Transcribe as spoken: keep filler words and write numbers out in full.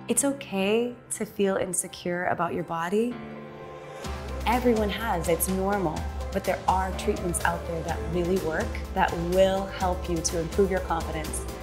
It's okay to feel insecure about your body. Everyone has, it's normal, but there are treatments out there that really work, that will help you to improve your confidence